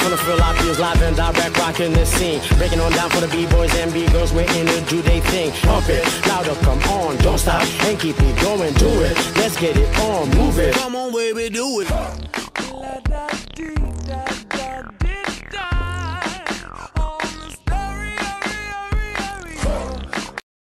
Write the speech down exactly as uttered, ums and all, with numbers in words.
From the Philippines, live and direct, rocking this scene. Breaking on down for the B-boys and B-girls, we're in to do they thing. Pump it, louder, come on, don't stop, and keep it going, do it. Let's get it on, move it. Come on, baby, do it.